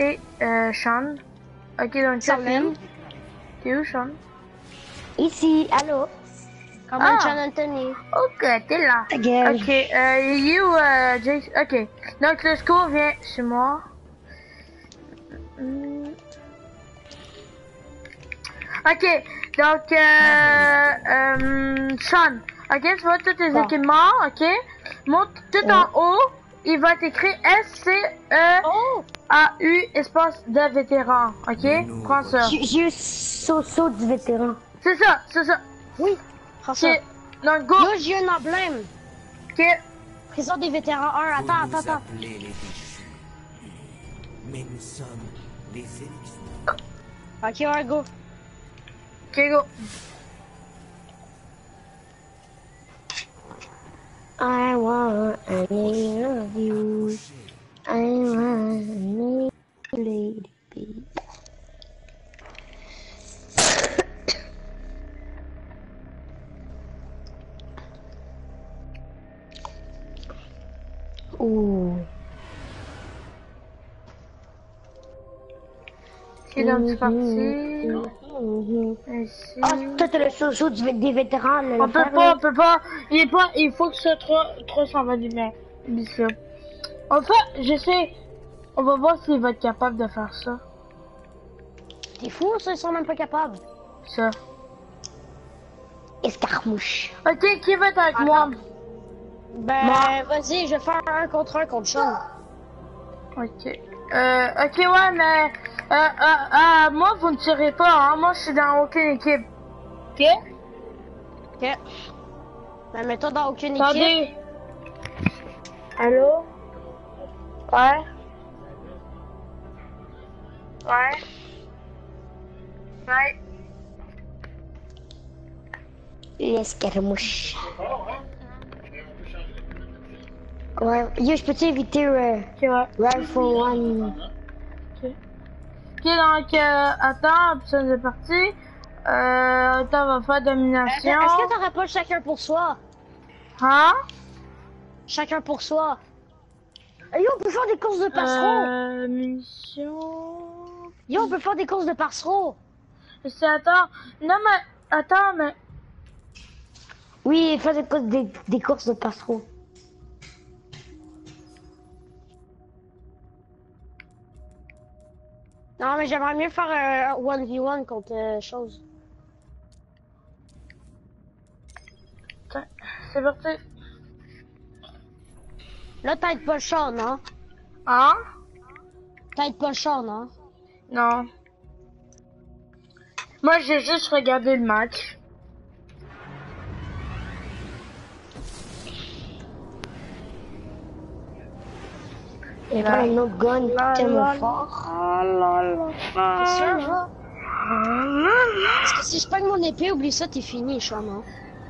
et Sean. Ok, donc Salem. T'es où, Sean? Ici, allô? Comment Sean Anthony? Ok, t'es là. Ta gueule. Ok, you, Jace. Ok, donc le score vient chez moi. Ok, donc, Sean, ok, tu vois tous tes équipements, ok? Monte tout en haut, il va t'écrire SCEAU espace de vétéran, ok? Prends ça. J'ai eu saut du vétéran. C'est ça, c'est ça. Oui, prends ça. Ok, donc go. Yo, j'ai un emblème. Ok, Prison des vétérans 1, attends. Les déchus. Mais nous sommes les sélections. Ok, ouais, go. ok, go. I want any of you. I want any lady be. Ouh. Ok, donc c'est parti. Ici. Ah, toi t'as le saut des vétérans, là. On peut pas. Il faut que ce soit 320 lumières. Bien. Enfin, je sais. On va voir s'il va être capable de faire ça. T'es fou, ça, ils sont même pas capables. Ça. Escarmouche. Ok, qui va être avec moi? Ben, vas-y, je vais faire un contre Sean. Ok. Ok, ouais, mais... moi, vous ne tirez pas, hein. Moi, je suis dans aucune équipe. Ok? Ok. Ben, mets-toi dans aucune équipe. Attendez. Allô? Ouais? Ouais? Ouais? L'escarmouche. Ouais, yo, je peux-tu éviter Ok, ouais. Rifle One? Ok, donc, attends, ça c'est parti. Attends, on va faire domination. Est-ce que t'aurais pas chacun pour soi? Hein? Chacun pour soi. Yo, on peut faire des courses de passereau. Munitions... Yo, on peut faire des courses de passereau. C'est, attends. Non, mais, attends, mais... Oui, faire des courses de passereau. Non, mais j'aimerais mieux faire un 1v1 contre chose. C'est parti. Là, t'aides pas Sean, hein? Hein? T'aides pas Sean, hein? Non. Moi, j'ai juste regardé le match. Et là, un autre gun tellement fort. C'est sûr, hein? Parce que si je pogne mon épée, oublie ça, t'es fini, Sean, hein?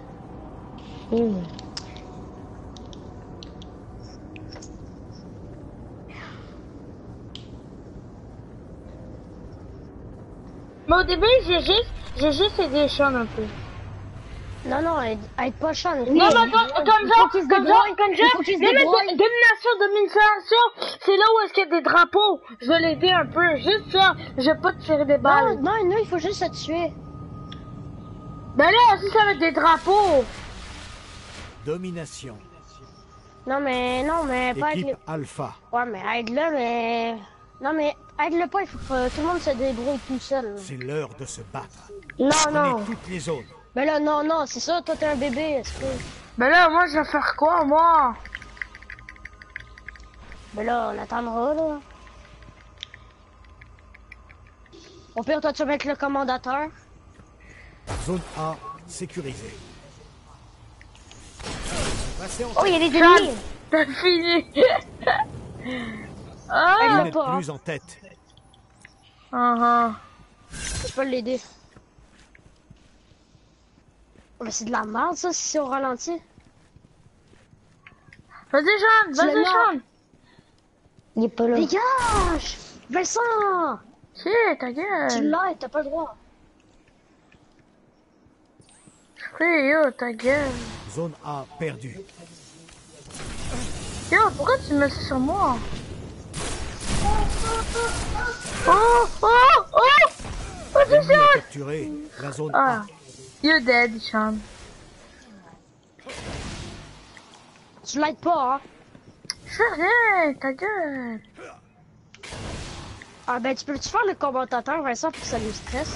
Mais au début, j'ai juste aidé Sean un peu. Non, aide pas Sean. Non, mais comme ça, domination, c'est là où est-ce qu'il y a des drapeaux. Je vais l'aider un peu, juste ça. Je vais pas te tirer des balles. Non, il faut juste se tuer. Ben là, si ça va être des drapeaux. Domination. Non, mais pas avec Équipe Alpha. Ouais, mais aide-le, mais... Non, mais aide-le pas, il faut que tout le monde se débrouille tout seul. C'est l'heure de se battre. Non, Prenez non. toutes les zones. Ben là, non, c'est ça, toi t'es un bébé, est-ce que... Ben là, moi, je vais faire quoi, moi? Ben là, on attendra, là. Au pire, toi, tu vas mettre le commandateur. Zone A sécurisée. Passez en Oh, il y a des ennemis. T'as fini. Vous Ah. n'êtes plus en tête. Je peux l'aider. Mais c'est de la merde, ça, si c'est au ralenti. Vas-y, Sean, vas-y, Sean. Il est pas là. Dégage! Vincent! Si, ta gueule. Tu l'as, t'as pas le droit. Frère, yo, ta gueule. Zone A perdue. Yo, pourquoi tu me mets ça sur moi? Oh! L'ennemi a capturé la zone Ah, A. you're dead, Sean. Tu l'aides pas, hein? Je fais rien, ta gueule. Ah ben, tu peux-tu faire le commentateur, Vincent, pour que ça nous stresse?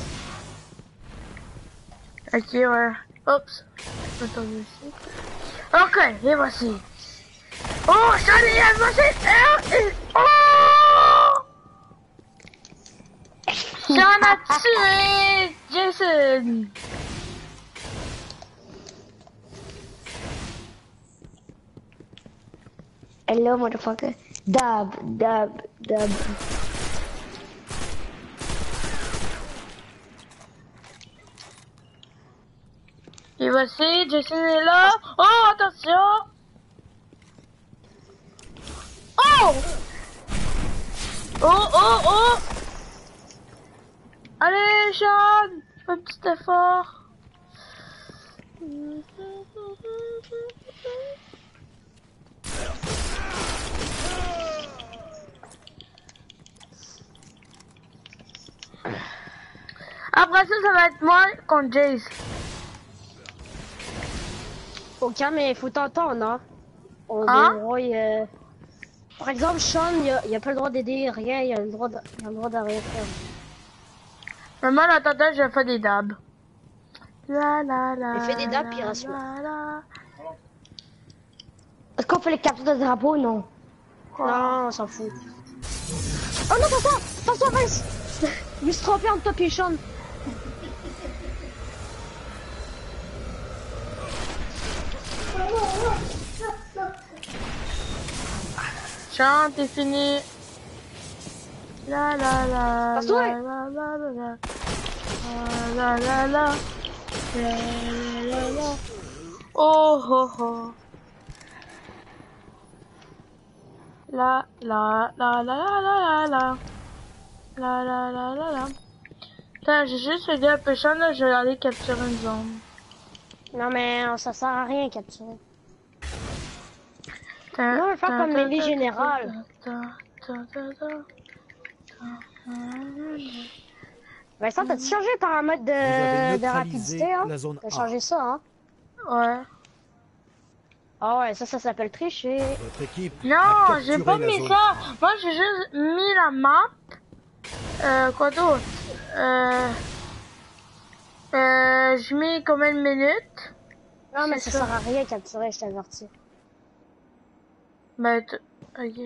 Ok, ouais. Oups. Attends, ici. Ok, et voici. Oh, Charlie, et voici. Oh! Sean a tué Jason. Hello, motherfucker. Dab. Et voici, Jason est là. Oh, attention. Oh! Oh! Allez, Sean, un petit effort. Après ça va être moi contre Jace. Ok, mais faut t'entendre, hein? On Hein? débrouille, Par exemple, Sean, il a pas le droit d'aider, rien, il a le droit d'arrêter. Mais moi, en attendant, je fais des dabs. La la la. Il fait des dabs, puis il la, reste la, la. Est-ce qu'on fait les captures de drapeau? Non. Non, on s'en fout. Oh non, attention, Vince! Je me suis trompé entre toi et Sean. Chante, c'est fini. La la la. Passe-toi. La la la la la. La la la. La la la. Oh ho ho. La la la la la la la. La la la la la. Putain, j'ai juste fait un peu Sean, là, je vais aller capturer une zone. Non, mais ça sert à rien, capturer. Non, on va faire comme mêlée générale. Vincent, t'as-tu changé par un mode Vous avez de rapidité, hein? la zone T'as A. changé ça, hein? Ouais. Ah ouais, ça s'appelle tricher. Votre équipe a Non, j'ai capturé pas la mis zone ça. A. Moi, j'ai juste mis la map. Quoi d'autre? J'ai mis combien de minutes? Non, mais C'est ça ça. sert à rien capturer, je t'avertis. Bah, ok.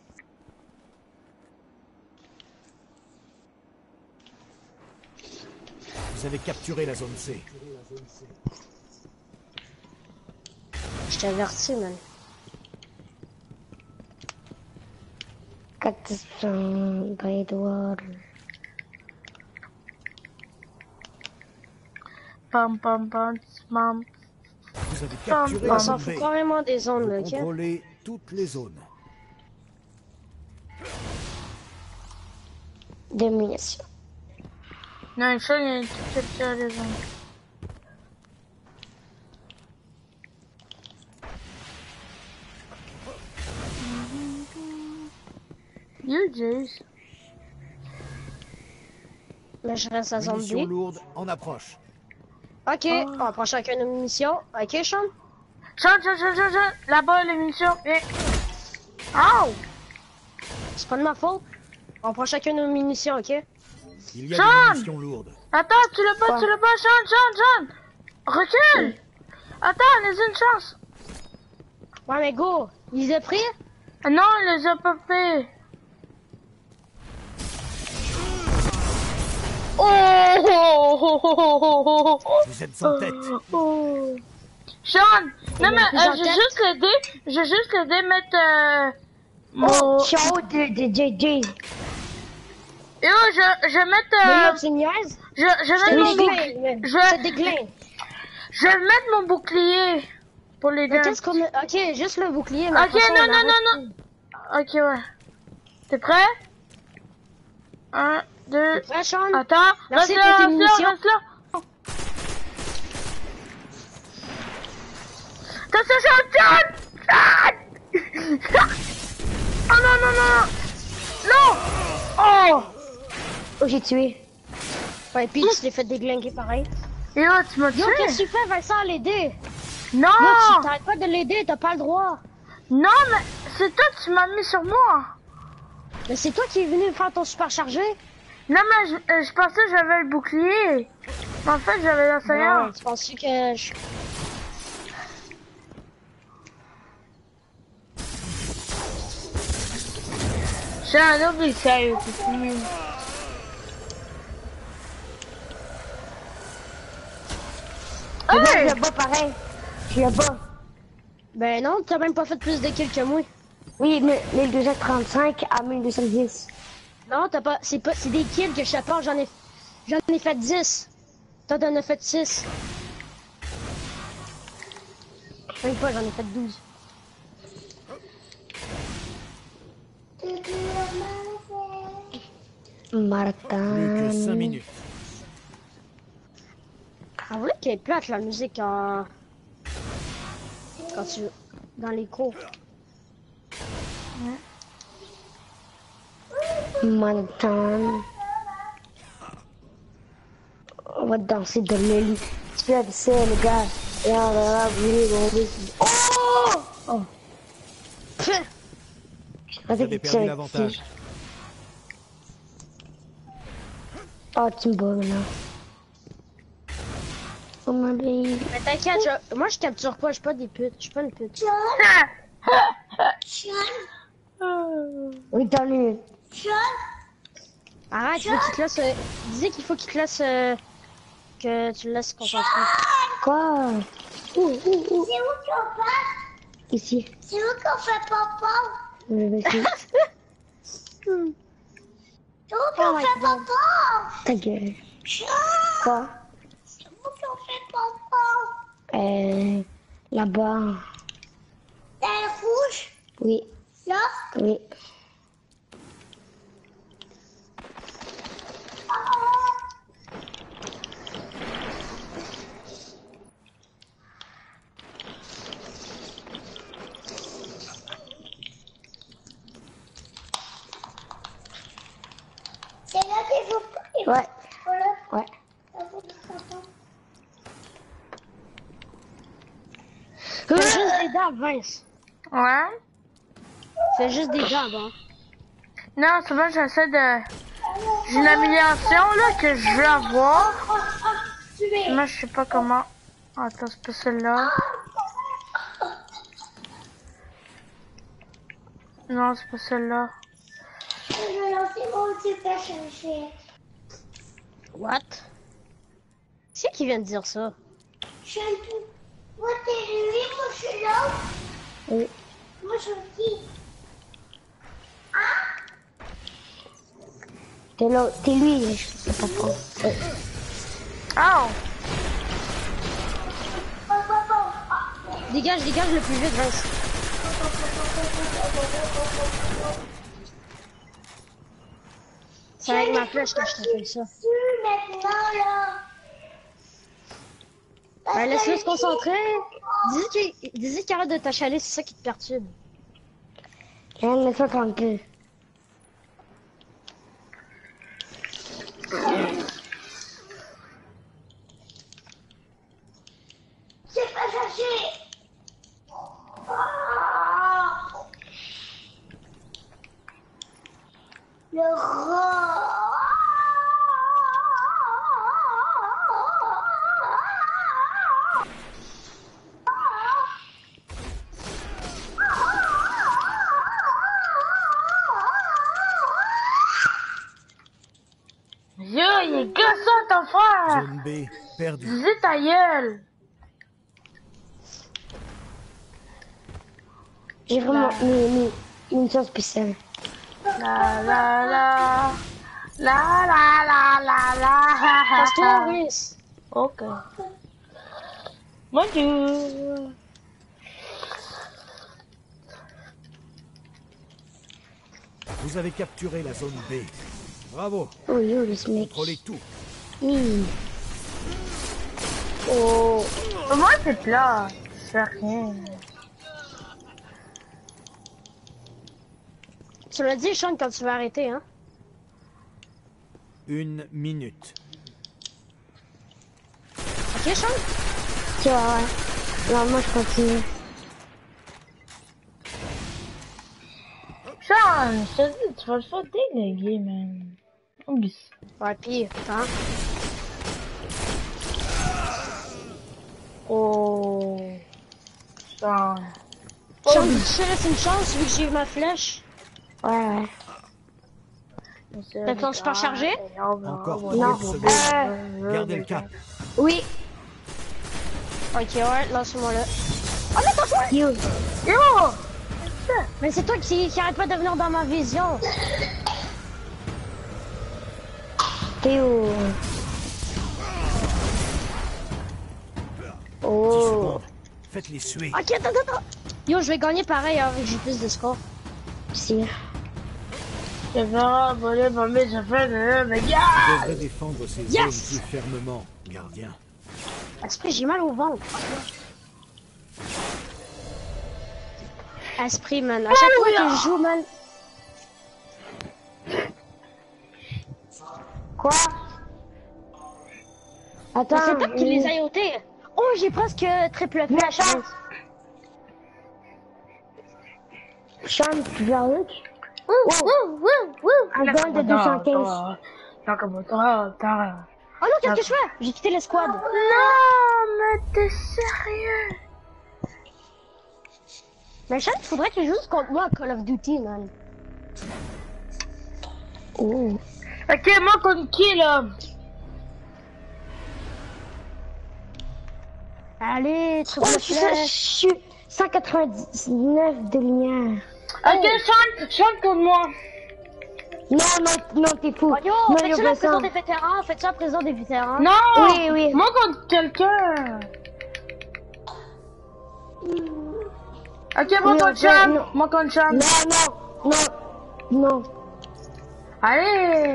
Vous avez capturé la zone C. Je t'avertis, man. Cactus by the water. Pam pam pam pam. Vous avez capturé On la s'en zone fout B. carrément des zones, Vous ok? contrôlez toutes les zones. Domination. Non, une chose, il y a une petite capture des zones. You Jace. Là, je reste à zone Munitions B. lourdes en approche. Ok, on prend chacun nos munitions. Ok, Sean? Chante. Là-bas, les munitions. Viens. Ow! C'est pas de ma faute. On prend chacun nos munitions, ok? Il y a Sean! des munitions lourdes. Attends, tu l'as pas, Sean. Recule! Attends, laisse une chance. Ouais, mais go! Ils les ont pris? Ah non, il les a pas fait. Oh! Vous êtes en tête. Oh. Sean, non mais j'ai juste l'aider mettre mon... Oh, ciao de JJ. Yo, je vais mettre Mais là, tu niaises? je vais mettre mon bouclier. Déglingue, Je- c'est déglingue. Je vais mettre mon bouclier pour les Mais deux. qu'est-ce qu'on a? Ok, juste le bouclier. Mais Ok, après ça, on arrête. non. Ok, ouais. T'es prêt? 1, 2... Prêt, Sean? Attends, Merci reste pour tes là. munitions. Attention, Sean! Oh non! Oh! Oh, j'ai tué. Ouais, puis tu t'es fait déglinguer pareil. Yo, tu m'as tué? Yo, qu'est-ce que tu fais, Vincent, l'aider? Non! Yo, tu t'arrêtes pas de l'aider, t'as pas le droit. Non, mais c'est toi qui m'as mis sur moi. Mais c'est toi qui es venu faire ton super chargé. Non, mais je pensais que j'avais le bouclier. Mais en fait, j'avais l'assaillant. Non, tu pensais que je... J'ai un autre sérieux, c'est fini. Je le bats pareil. Je le bats. Ben non, t'as même pas fait plus de kills que moi. Oui, mais 1235 à 1210. Non, t'as pas... C'est des kills que je sais pas, j'en ai fait 10. Toi, t'en as fait 6. Même pas, j'en ai fait 12. Martin. Plus que 5 minutes. On voulait qu'elle est plate la musique en... Quand tu... Dans les cours. Martin. On va danser de l'île. Tu fais ça, les gars. Et on va brûler mon Oh! Oh! Pfff. Vous avez perdu l'avantage. Oh, tu me bats maintenant. Oh ma baby. Mais t'inquiète, moi je capture pas, je suis pas des putes, je suis pas une pute. Oui, t'en as une. Arrête, il faut qu'il te laisse... Disais qu'il faut qu'il te laisse... Que tu le laisses concentrer. Quoi? C'est où qu'on passe? Ici. C'est où qu'on fait papa? Je vais essayer. C'est où Oh qu'on my fait God. papa? Ta gueule. Quoi? C'est où qu'on fait papa? Là-bas. Dans le rouge? Oui, Là? oui. C'est là qu'il faut... Ouais, Voilà. ouais. Là, faut que papa. Fais juste des dabs, Vince. Ouais? Fais juste des dabs, hein. Non, c'est bon, j'essaie de... J'ai une amélioration, là, que je veux avoir. Moi, je sais pas comment. Attends, c'est pas celle-là. Non, c'est pas celle-là. Je vais lancer mon super chargé. What? C'est qui vient de dire ça? Je suis un peu... Moi, t'es lui, moi, je suis là. Oui. Moi, je suis qui? T'es là, t'es lui, je sais pas trop. Oh! Dégage le plus vite, Vince. C'est avec ma flèche que je te fais ça. Maintenant, là. Ben, laisse-le se concentrer. Dis-lui qu'il arrête de t'achaler, c'est ça qui te perturbe. Rien, laisse-moi tranquille. C'est pas cherché. Le rat. Yo, il est gossant, ton frère! Zone B, perdu. Dis ta gueule! J'ai vraiment mis une sauce spéciale. La la la. La la la la la. Passe-toi, Vince. Ok. Bonjour. Vous avez capturé la zone B. Bravo. Oh yo, le mec. Contrôlez tout. Oh. Moi, c'est plat. C'est rien. Tu l'as dit, Sean, quand tu vas arrêter, hein? 1 minute. Ok, Sean? Ok, ouais. Non, moi je continue. Sean, je te dis, tu vas le faire déléguer, man. Oublie ça. Ouais, pis, attends. Oh. Sean. Sean, tu te laisses une chance vu que j'ai eu ma flèche? Ouais, ouais. T'as ton super chargé? Encore Non. 30 secondes. Gardez le cap. Oui. Ok, ouais, lance-moi là. Yo. Yo! Mais c'est toi qui arrête pas de venir dans ma vision. Théo. 10 Oh. secondes. Faites-les suer. Ok, attends. Yo, je vais gagner pareil hein, vu que j'ai plus de score. Si. Je vais voler pour mes affaires, mais Vous gars! devrez défendre ces Yes! zones plus fermement, gardien. Esprit, j'ai mal au ventre. Esprit, man. À chaque fois que je joue, man. Quoi? Attends. C'est toi qui les a ôtés. Oh, j'ai presque triple flèche. attends. Sean, tu veux un look? Un gun de 215. Tant comme toi, t'as... Oh non, qu'est-ce que je fais? J'ai quitté l'escouade. Non, mais t'es sérieux? Mais Sean, il faudrait qu'il joue contre moi à Call of Duty, man. Oh. Ok, moi contre qui, là? Allez, triple Oh, je flèche. suis 199 de lumière. Ok, chante contre moi. Non, t'es fou. Oh, yo, Non, faites-tu la Vincent. prison des vétérans? Faites-tu la prison des vétérans? Non! Oui. Moi contre quelqu'un. Ok, moi Oui, contre ok, Sean. non. Moi contre Sean. Non. Allez!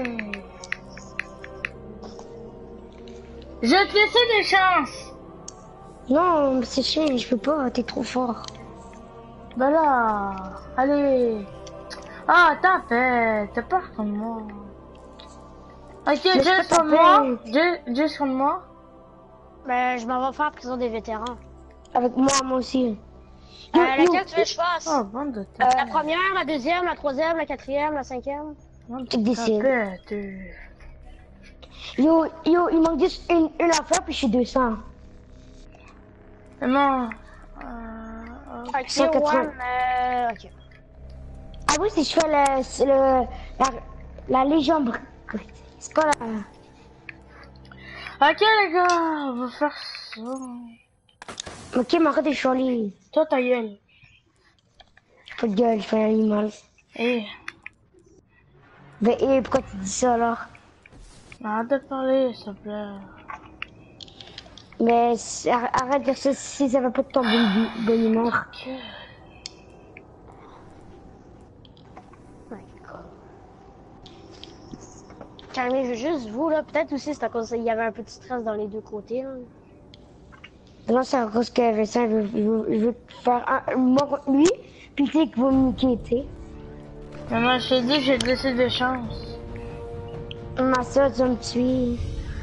Je vais te laisser des chances. Non, c'est chiant, je peux pas, t'es trop fort. Ben là, allez. Ah, t'as peur contre moi. Ok, Mais c'est juste pas contre ta moi. Juste contre moi. Ben, je m'en vais faire prison des vétérans. Avec moi aussi. Yo, Laquelle tu veux que je fasse? Oh, bande de La première, la deuxième, la troisième, la quatrième, la cinquième. tu décides. tapette. Yo, il manque juste une affaire puis je suis 200. Non. Ok, 180. ouais, ok. Ah oui, si je fais la Légion c'est pas la... Ok les gars, on va faire ça. Ok, m'arrête de chialer. Toi ta gueule. Pas de gueule, je fais un animal. Eh, Ben, pourquoi tu dis ça alors? arrête de parler s'il te plaît. Mais arrête de dire ça si ça va pas de ton bonne humeur. Ok. Calmez, je veux juste vous, là. Peut-être aussi, c'est à cause qu'il y avait un peu de stress dans les deux côtés, là. Non, c'est à cause que Vincent veut faire moi contre lui, puis tu sais qu'il va me niquer, tu sais. Maman, je t'ai dit que j'ai te laissé des chances. Ma soeur, tu vas me tuer.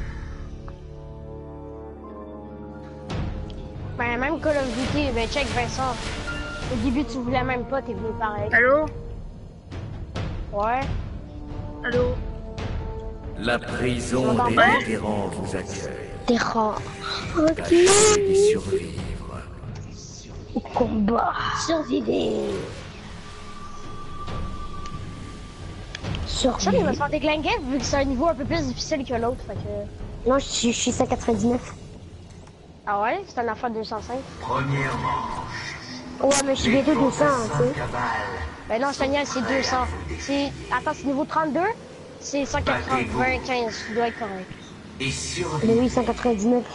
Ben, même Call of Duty, ben, check Vincent. Au début, tu voulais même pas, t'es venu pareil. Allô? Ouais. Allô? La prison m'entends des pas? vétérans vous accueille. T'es rare. Tâchez d'y survivre. Au combat. Survivez. Sean, il va se Survivez. faire déglinguer vu que c'est un niveau un peu plus difficile que l'autre, fait que... Non, je suis 199. Ah ouais? C'est un affaire 205. Ouais, mais je suis bientôt 200, tu sais. Ben non, Sonia, c'est 200. C'est... Attends, c'est niveau 32? C'est 195, tu dois être correct. Mais oui, 199.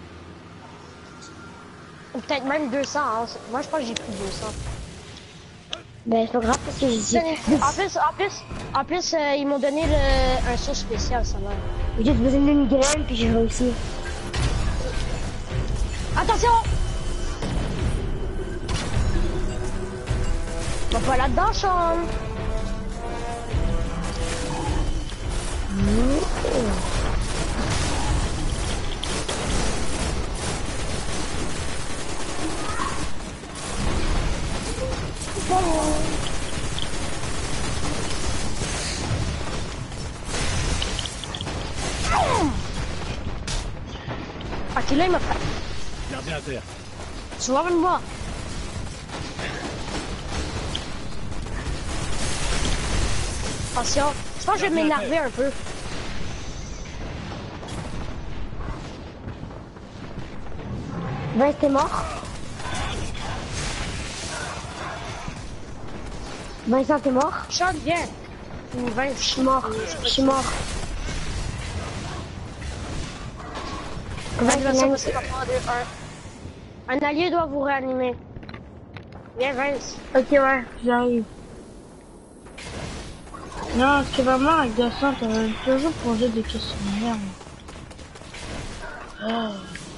Ou peut-être même 200, hein. Moi, je pense que j'ai pris 200. Ben, c'est pas grave parce que j'ai En plus, ils m'ont donné un saut spécial, ça va. juste besoin d'une graine puis j'ai réussi. Attention! Va pas là-dedans, Sean! Ok, là, il m'a fait. Gardien à terre. Tu vas venir me voir. Attention, je pense que je vais m'énerver un peu. Vince, t'es mort? Vincent, t'es mort? Sean, viens. Ou Vince, Je suis mort. Je suis mort. L'animation va se faire en 2, 1. Un allié doit vous réanimer. Viens, Vince. Ok, ouais, j'arrive. Non, c'est vraiment agaçant, t'as toujours posé des questions de merde. Oh.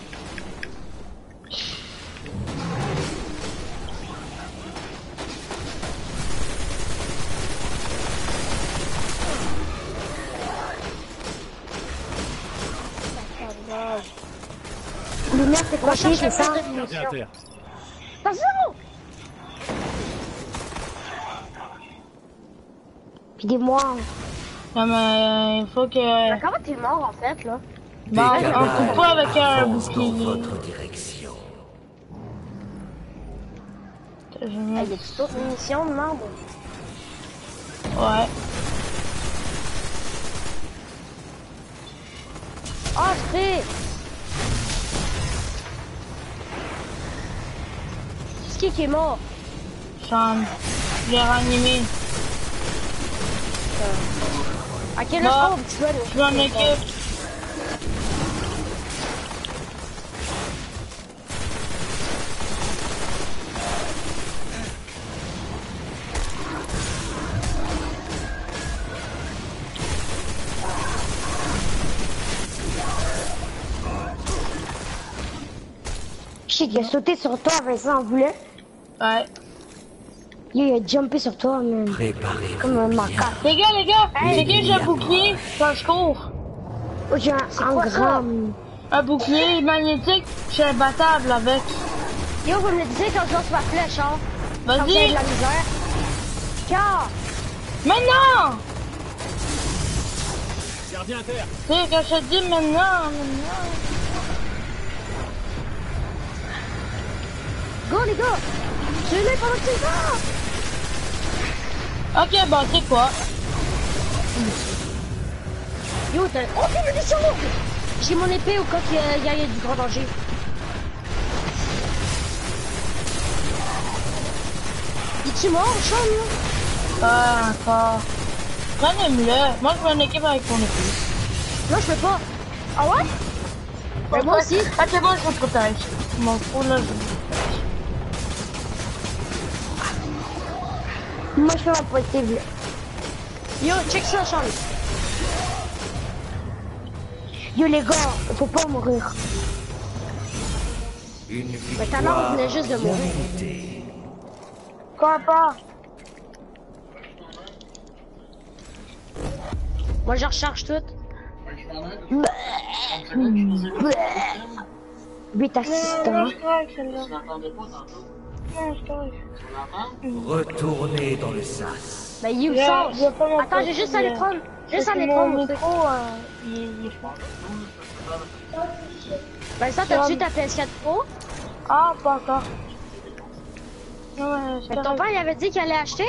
Lumière, c'est quoi, c'est ça? Gardien à terre. Attention! Puis dis-moi, Non, mais il faut que... Mais comment t'es mort, en fait, là? Bah, Des on camarades coupe pas avec un avancent dans bouclier. votre direction. Je Hey, mets- y a-tu d'autres munitions de merde? Ouais. Ah, c'est... C'est qui est mort? Sean, je l'ai ranimé. À quel Bah, âge tu veux Je m'en occupe. je sais qu'il a sauté sur toi, Vincent, vous voulez? Ouais. Il a jumpé sur toi, même. Préparez-vous Comme un bien. macaque. Les gars, c'est qui j'ai un bouclier quand je cours? Oh, j'ai un quoi ça? grand... Un bouclier magnétique, je suis imbattable avec. Yo, vous me le disiez quand je lance ma flèche, hein? Quand vous avez de Vas-y, la misère. Car... maintenant! Gardien à terre. Tu sais, quand je te dis maintenant. Go, les gars! Je l'ai pendant que tu vas! Ok, bon, tu sais quoi? Yo, t'as... Oh, des munitions! J'ai mon épée au cas qu'il y a du grand danger. Es-tu mort, Sean? Ah, encore. Prenez-le. Moi, je m'en équipe avec ton épée. Non, je peux pas. Ah ouais? Ben, moi aussi. Ah, c'est bon, je me protège. Je m'en fous, là, je me protège. Moi, je fais ma possible. Yo, check ça, Sean. Yo, les gars, faut pas mourir. Une Mais ta mère victoire venait juste de mourir. méritée. Quoi pas? Moi, je recharge tout. 8 assistants. Non, c'est correct, celle-là. Non, c'est correct. Retournez dans le sas. Ben, il est où Je ça? vais pas m'en Attends, j'ai juste à passer, les prendre. Juste à Parce les que mon prendre. mon truc. micro, il est fort. Ben, ça, t'as-tu ta PS4 Pro? Ah, pas encore. Non, mais c'est Ben, ton correct. père, il avait dit qu'il allait acheter?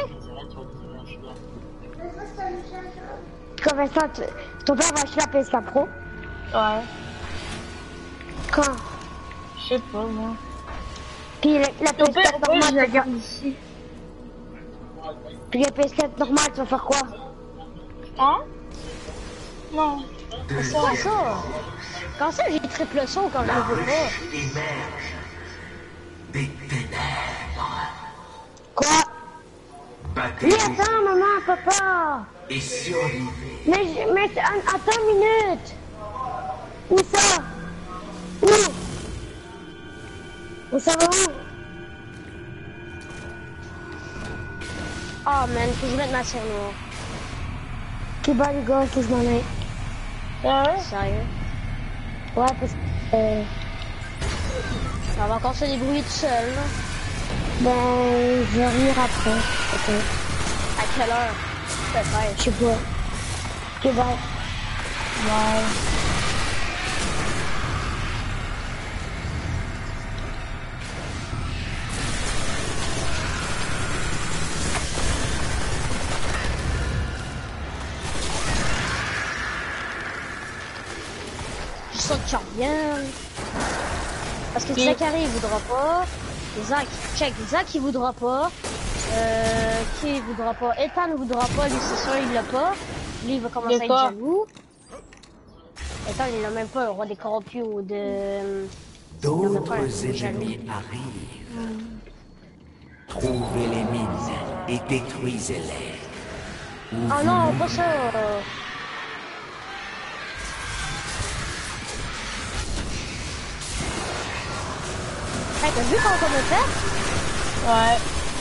Quand Vincent, ton père va acheter la PS4 Pro? Ouais. Quand? Je sais pas, moi. Puis la Ton père, PS4 pourquoi je la normale, garde ici? puis la PS4 normale, tu vas faire quoi? Hein? Non. C'est quoi ça? Quand ça, j'ai triple son quand je le veux pas? Des ténèbres. Quoi? Battez Oui, attends, maman, papa! et survivez. Mais attends une minute! Où ça? Où? Où ça va où? Oh man, faut que je mette ma serre noire. Qui bat les gars, que je m'en aille. Ah ouais? Sérieux? Ouais, parce que... On va encore se débrouiller tout seul, là. ben, je vais revenir après. Ok. À quelle heure? Peut-être. Je sais pas. Ok, bye. Ouais. Je sens que tu reviens. Parce que Zachary il voudra pas. Zach, check, Zach il voudra pas. Qui il voudra pas? Ethan ne voudra pas, lui c'est sûr il l'a pas. Lui il va commencer à être jaloux. Ethan il a même pas le roi des corrompus ou de... D'autres ennemis arrivent. Trouvez les mines et détruisez-les. Ah non, pas ça. Hey, t'as vu quand on a fait? Ouais.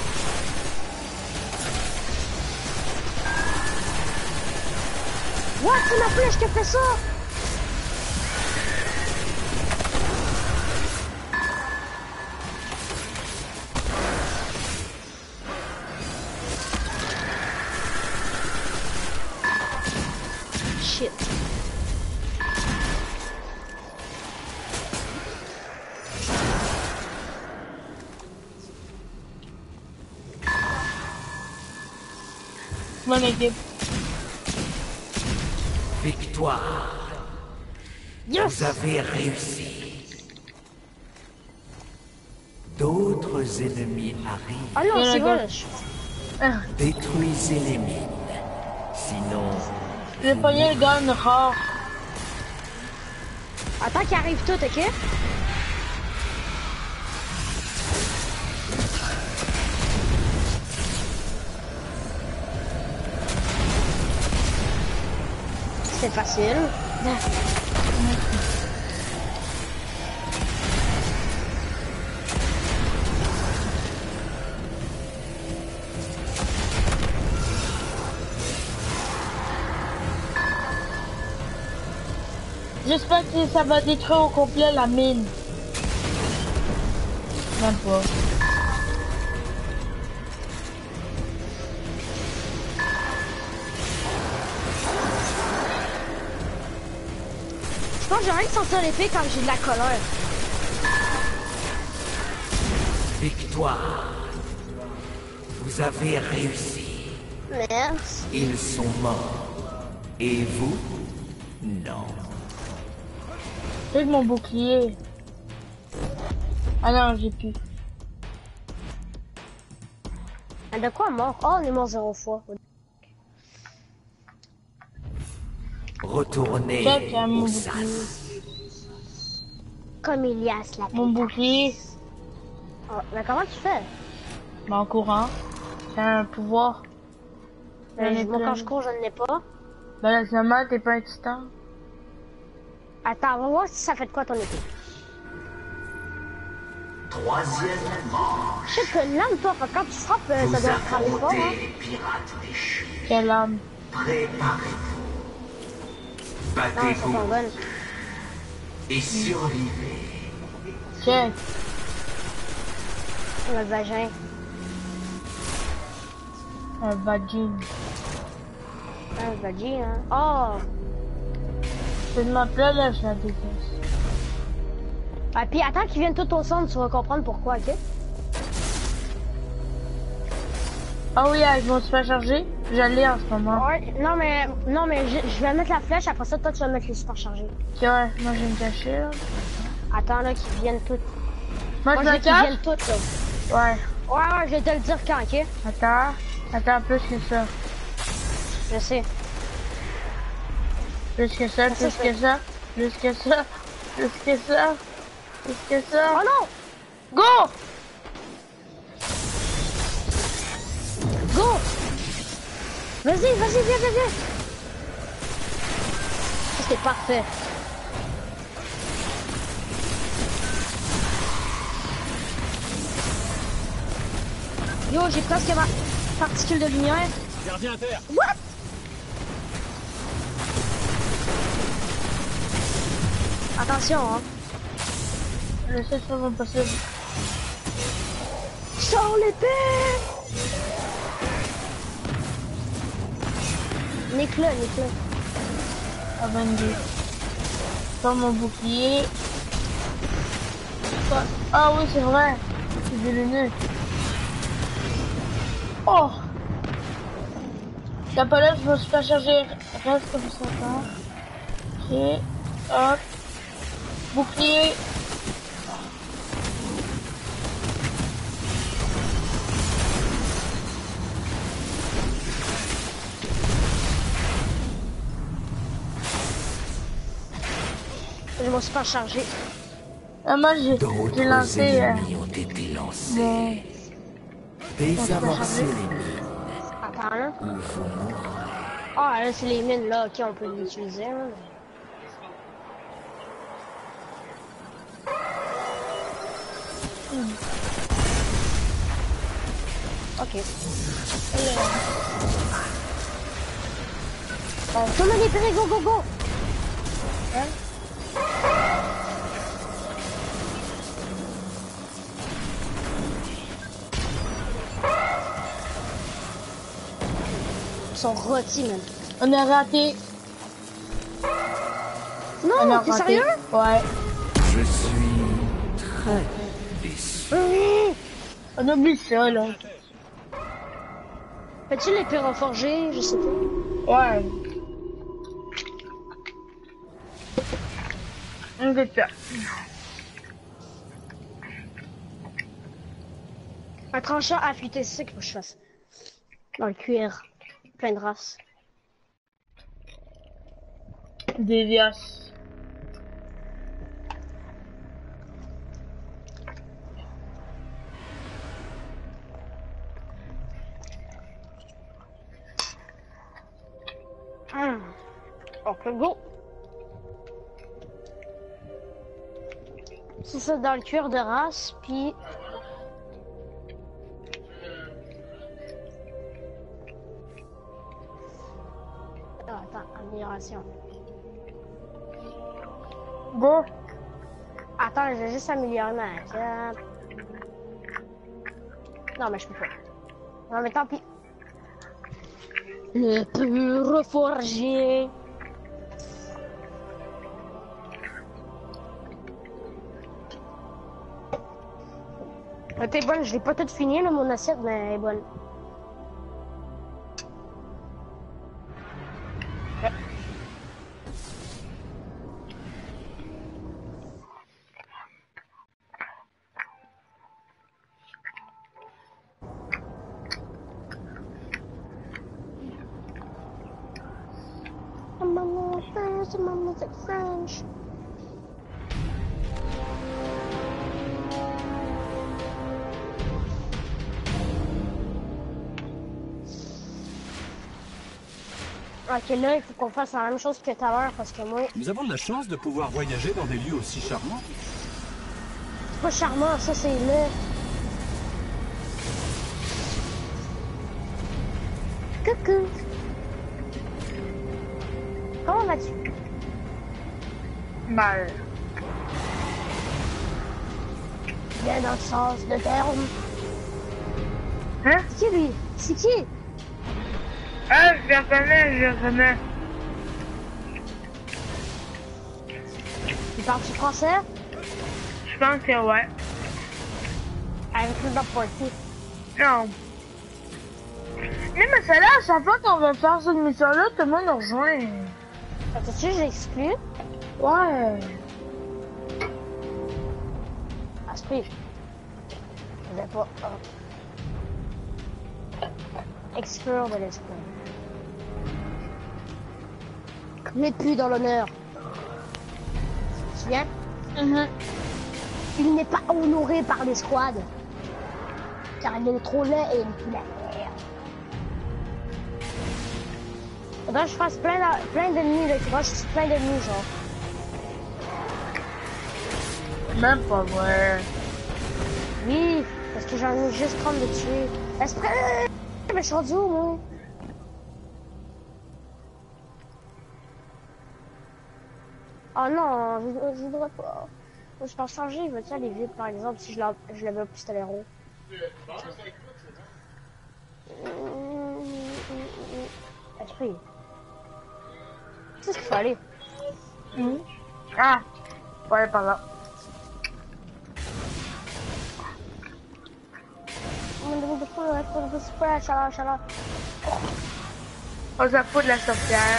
What? C'est ma flèche qui a fait ça? Shit. Mon équipe. Victoire. Yes! Vous avez réussi. D'autres ennemis arrivent. Ah non, Et c'est la vrai. Détruisez les mines. Sinon, J'ai pogné le gun rare. Attends qu'il arrive tout, ok? C'est facile. J'espère que ça va détruire au complet la mine. Même pas. Je pense que j'ai rien de sentir l'épée quand j'ai de la colère. victoire. Vous avez réussi. Merci. Ils sont morts. Et vous? Non. C'est mon bouclier. Ah non, j'ai plus. Ah, de quoi mort? Oh, on est mort 0 fois. Retournez Check, mon au bouclier. sas. Comme Ilias l'a Mon bouclier, Oh, mais comment tu fais? bah, en courant. C'est un pouvoir. J'en ai Moi, plein. quand je cours, je ne l'ai pas. Bah là, seulement, t'es pas un titan. Attends, on va voir si ça fait de quoi ton épée. Troisièmement, Je sais que l'âme, toi, quand tu frappes, ça vous doit cramer fort, affrontez hein? les pirates déchus. Quelle âme. Préparez-vous. Non, c'est Battez-vous ton gun. et survivez. Check. Le vagin. Un vagin. Un vagin, hein? Oh! C'est de ma plaie, là, je la déteste. Ah, puis attends qu'ils viennent tout au centre, tu vas comprendre pourquoi, ok? Ah oui, avec mon super chargé, je l'ai en ce moment. Ouais, non, mais je vais mettre la flèche, après ça, toi, tu vas mettre les super chargés. Ok, ouais, moi je vais me cacher, là. Attends, là, qu'ils viennent tous. Moi, Moi, je je veux me qu'ils cache. viennent tous, là. Ouais. Ouais, je vais te le dire quand, ok? Attends, plus que ça. Je sais. Plus que ça, Ça, plus ça, que ça, plus que ça, plus que ça, plus que ça. Oh non! Go! Go! Vas-y, viens. C'est parfait. Yo, j'ai presque ma particule de lumière. Gardien à terre. What? Attention, hein. Le seul moment possible. Sors l'épée! Nique-le, nique-le. À 22. Sors mon bouclier. Ah oui, c'est vrai. C'est vilaineux. Oh! La palette, je me suis pas chargé. Reste comme ça. Ok. Hop. Bouclier. Je me suis pas chargé. Ah, moi, j'ai D'autres lancé. ennemis ont été lancés. Désamorcez les mines Attends, là. ou vous mourrez. Ah, là, c'est les mines, là. Ok, on peut l'utiliser, là. Ok. Tout le monde est prêt, go, go, go! Ils sont rôtis, man. On a raté. On a Non, t'es raté. sérieux? Ouais. Je suis très déçu. On oublie ça, là. Fais-tu l'épée reforgée? Je sais pas. Ouais. On est là. Un tranchant affûté, c'est ça qu'il faut que je fasse. Dans le cuir. Plein de races. Dévias. Ok, go! C'est ça, dans le cuir de race, puis... Ah, attends, amélioration. Go. Attends, je vais juste améliorer ma cape. Non, mais je peux pas. Non, mais tant pis. Le pur forgé. Elle était bonne, je l'ai pas toute finie, là, mon assiette, mais elle est bonne. French. Ok, là, il faut qu'on fasse la même chose que tout à l'heure parce que moi, Nous avons de la chance de pouvoir voyager dans des lieux aussi charmants. c'est pas charmant, ça c'est là. Coucou. Comment vas-tu? Mal. Bien dans le sens de terme. Hein? C'est qui lui? C'est qui? Ah, je le reconnais, je le reconnais. Il parle-tu français? Je pense que ouais. Avec le portier. Non. Mais ça là, à chaque fois qu'on va faire cette mission-là, tout le monde nous rejoint. T'as-tu j'ai exclu? Ouais. Esprit. Je vais pas. Exclure de l'esprit. Mais plus dans l'honneur. Tu te souviens? Il n'est pas honoré par les squads. Car il est trop laid et il pue la merde. Faudrait que je fasse plein d'ennemis là. Faudrait que je fasse plein d'ennemis genre. Même pas vrai. Oui, parce que j'en ai juste 30 de tuer. Esprit! Mais je suis rendu où, moi? Oh non, je voudrais pas. Je peux changer, je veux tiens les vieux par exemple si je l'avais au pistolet rond. Esprit. C'est ce qu'il faut aller. Ah, faut aller par là. On s'en fout de la sorcière.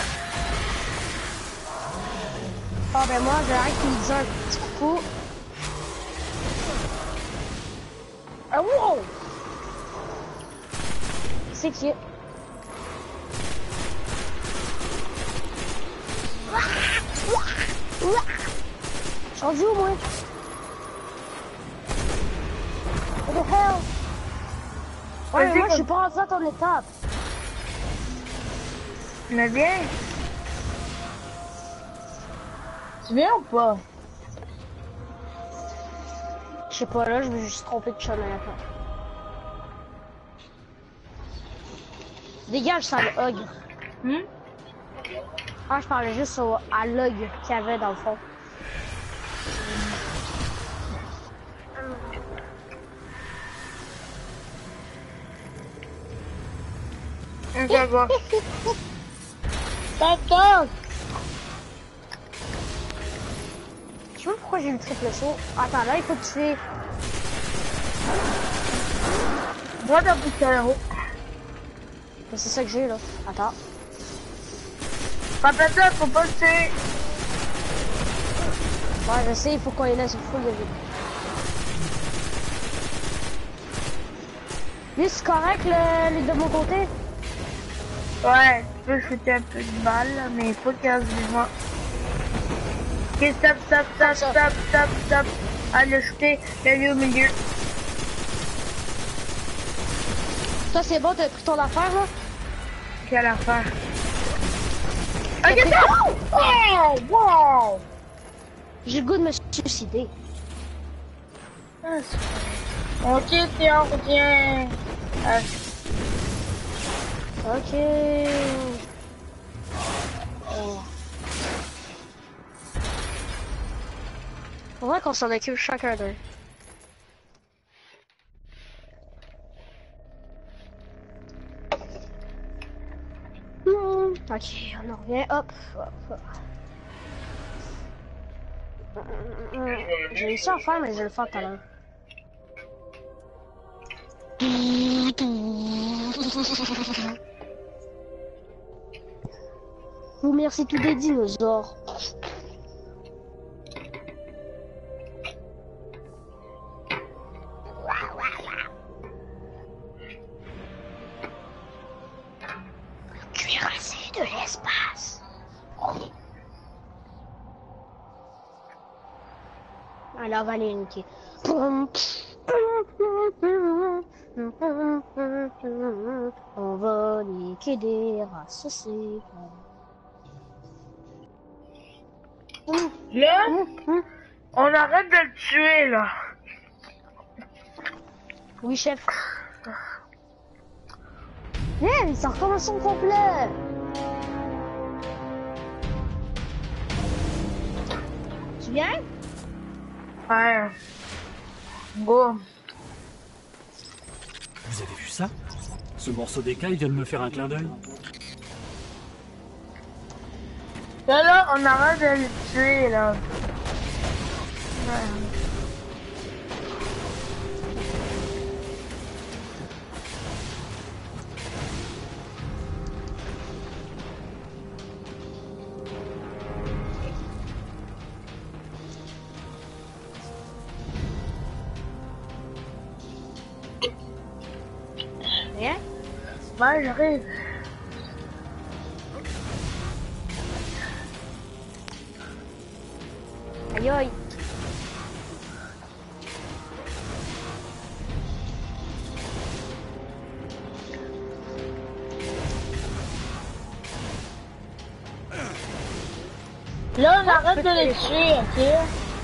Ah ben moi j'ai un qui me dit un petit coup. Ah wow! C'est qui? Je suis rendu où moi? What the hell? Ouais, mais moi je suis pas rendu à ton étape. Mais viens. Tu viens ou pas? Je sais pas, là je me suis juste trompé de channel à la fin. Dégage, ça le hug. Ah, je parlais juste à l'hug qu'il y avait dans le fond. Ça va. T'attends. Je sais pas pourquoi j'ai eu le triple saut. Attends, là il faut que tu fais... Moi t'as poussé à l'eau. C'est ça que j'ai là. Attends. Rappelle-toi, faut pas le tuer. Ouais, je sais, il faut qu'on les laisse full de vie. Lui, c'est correct les de mon côté? Ouais, tu peux shooter un peu de balle, là, mais il faut qu'il reste vivant. Ok, stop. Allez, shooter, allez au milieu. Toi, c'est bon, t'as pris ton affaire là? Quelle affaire? Ok, stop! Oh, wow! J'ai le goût de me suicider. Ok, tiens, on revient. Ok. Oh. Faudrait qu'on s'en occupe chacun d'eux. Ok, on en revient. Hop. J'ai réussi à en faire, mais je vais le faire tout à l'heure. Vous merci tous des dinosaures. Cuirassé de l'espace. Alors, on va aller niquer. On va niquer des races, c'est Là, on arrête de le tuer, là. Oui, chef. Il sort comme un son complet. Tu viens? Ouais. Go. Vous avez vu ça? Ce morceau d'écaille vient de me faire un clin d'œil. Là, on arrête de le tuer, là. Ouais. Viens? Ouais, j'arrive. Aïe aïe. Là, on arrête de les tuer, ok?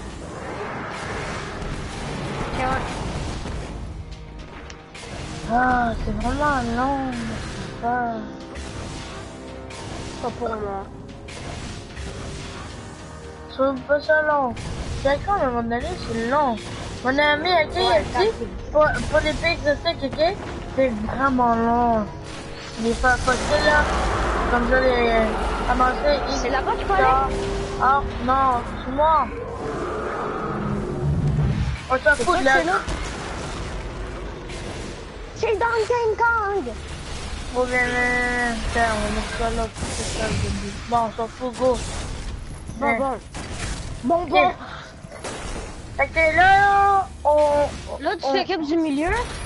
Ah, c'est vraiment long. Pas pour moi. trouve pas ça long. D'accord, à un moment donné, c'est long. Mon ami, ok, il dit, pour les pays exotiques, ok, c'est vraiment long. Les pas facile, là. Comme ça, les ramasser ici. C'est là-bas qu'il faut aller? Ah, non, c'est moi. On s'en C'est fout ça de que là. c'est là? C'est dans King Kong! Bon, bien, tiens, on met ça là, c'est ça, le début. Bon, on s'en fout, go. Bon, bon. Bon, bon. Ok. Fait que là, Là, tu t'occupes du milieu.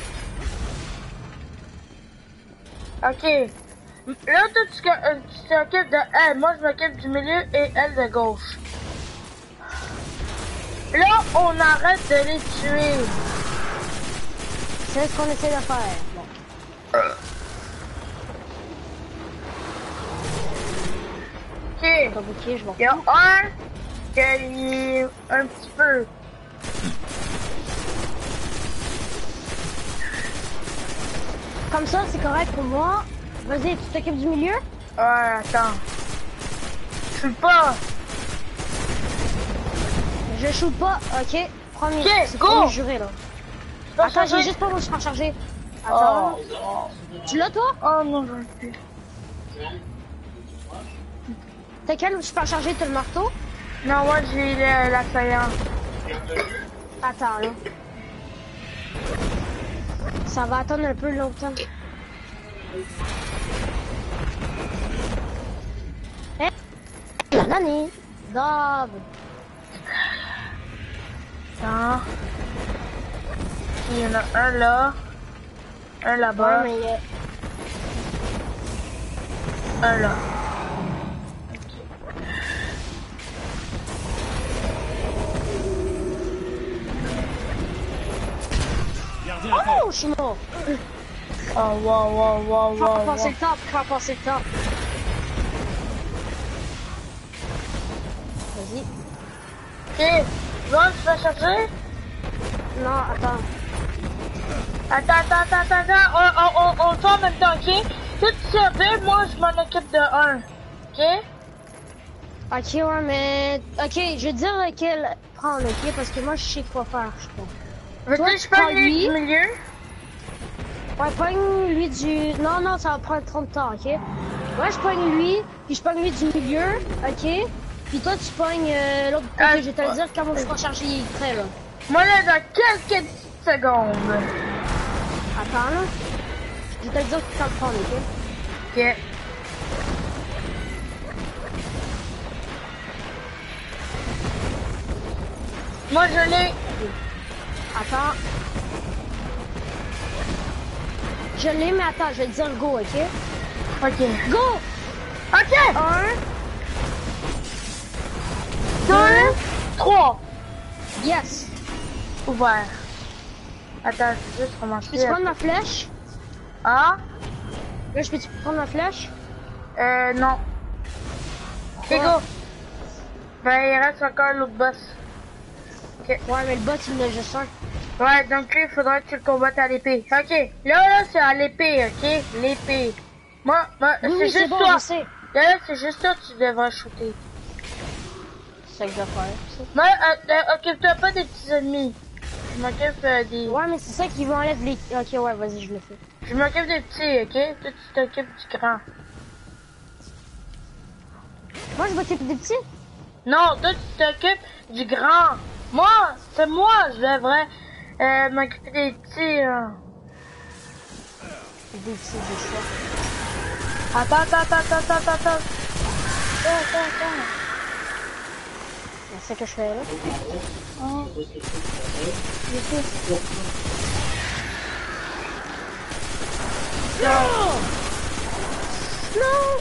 Ok. Là, toi, tu t'occupes de elle. Moi, je m'occupe du milieu et elle de gauche. Là, on arrête de les tuer. C'est ce qu'on essaie de faire. Bon. Ok. Pas bouquet, je m'en Il y a fous. un qui est un petit peu. Comme ça, c'est correct pour moi. Vas-y, tu t'occupes du milieu? Ouais, attends. Je suis pas. Je shoot pas. Ok. Premier. Ok, C'est go! premier juré, là. Pas Attends, j'ai chargé. juste pas mon super chargé. Attends. Oh, Tu l'as, toi? oh non, je veux plus. T'as quel super chargé? T'as le marteau? Non, moi, j'ai l'assaillant. Attends, là. Ça va attendre un peu longtemps. Eh! La nani! Dab! Attends. Il y en a un là. Un là-bas. Ouais, mais... Un là. Gardien à terre. Oh, je suis mort! Oh, wow. Quand passer le temps, quand passer le temps. Vas-y. Ok. Bon, tu vas chercher? Non, attends. Attends. On fait en même temps, ok? Toi, tu surveilles, moi, je m'en occupe de un. Ok? Ok, ouais, mais... Ok, je vais dire lequel prendre, ok? Parce que moi, je sais quoi faire, je crois. Veux-tu Toi, que tu je prends prends lui lui. du milieu? Ouais, pogne lui du... Non, ça va prendre 30 temps, ok? Ouais, je pogne lui, puis je pogne lui du milieu, ok? Puis toi, tu pognes l'autre côté, je vais te le dire quand mon super chargé il est prêt, là. Moi, là, dans quelques petites secondes. Attends, là. Je vais te le dire quand le prendre, ok? Ok. Moi, je l'ai. Attends. Je l'ai, mais attends, je vais te dire go, ok? Ok. Go! Ok! 1, 2, 3. yes! Ouvert. Attends, je vais juste commencer. Peux-tu prendre ma flèche? Ah? Là, je peux-tu prendre ma flèche? Non. Ok, go. Ben, il reste encore l'autre boss. Ok. Ouais, mais le bot, il en a juste un. Ouais, donc lui, il faudra que tu le combattes à l'épée. Ok. Là, c'est à l'épée, ok? L'épée. Moi, Oui, c'est oui, c'est juste bon, toi. je sais. Là, c'est juste toi que tu devras shooter. C'est ça que je vais faire, ça. Moi, occupe-toi pas des petits ennemis. Je m'occupe des... Ouais, mais c'est ça qui va enlève les... Ok, ouais, vas-y, je le fais. Je m'occupe des petits, ok? Toi, tu t'occupes du grand. Moi, je m'occupe des petits? Non, toi, tu t'occupes du grand. Moi, c'est moi, je devrais m'occuper des petits. Des petits, des choix. Attends. C'est ça que je fais, là. Non!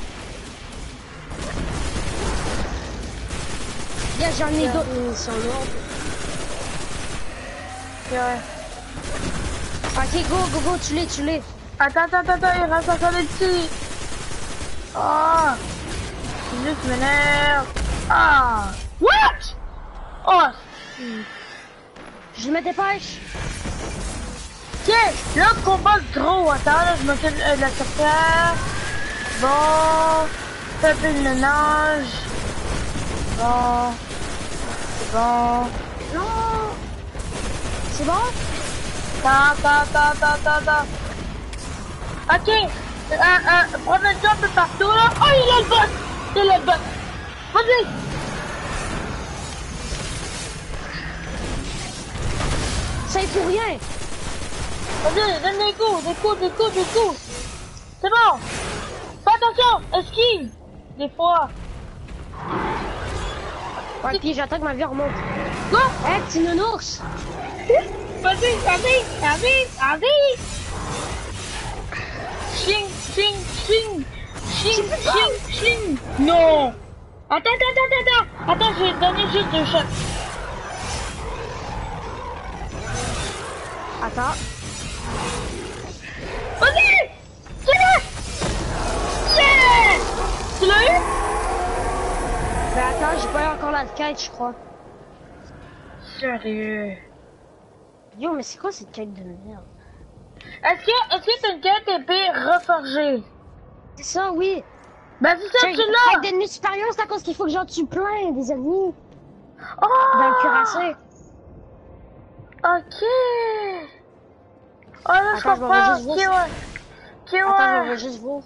Yeah, j'en ai d'autres munitions lourdes. Ouais. Ok, go, tu l'es. Attends, il reste encore des petits. Ah! C'est juste m'énerve. Ah! What? Oh! Je me dépêche. Ok, là, combat gros. Attends, là, je m'occupe de la sorcière. Bon. Fais un peu de ménage. Bon. C'est bon. Non! C'est bon? Attends. Ok. Prends le jump partout là. Oh, il a le boss. Vas-y. C'est pour rien. Vas-y, donne des coups. C'est bon. Fais attention, esquive. Des fois. Ouais, puis j'attends que ma vie remonte. Quoi? Hey, petit nounours! Vas-y. Ching. Non. Attends. Attends, je vais te donner juste 2 shots. Attends. Vas-y. Yeah! Tu l'as eu? Mais attends, j'ai pas eu encore la quête, je crois. Sérieux? Yo, mais c'est quoi cette quête de merde? Est-ce que t'as une quête épée reforgée? C'est ça, oui. Ben c'est ça, Check, tu l'as! quête d'ennemis supérieurs, c'est à cause qu'il faut que j'en tue plein des ennemis. Oh! Dans le cuirassé. Ok! Oh là, je Attends, je comprends! vais juste voir. Ok, Attends, ouais. je vais juste voir.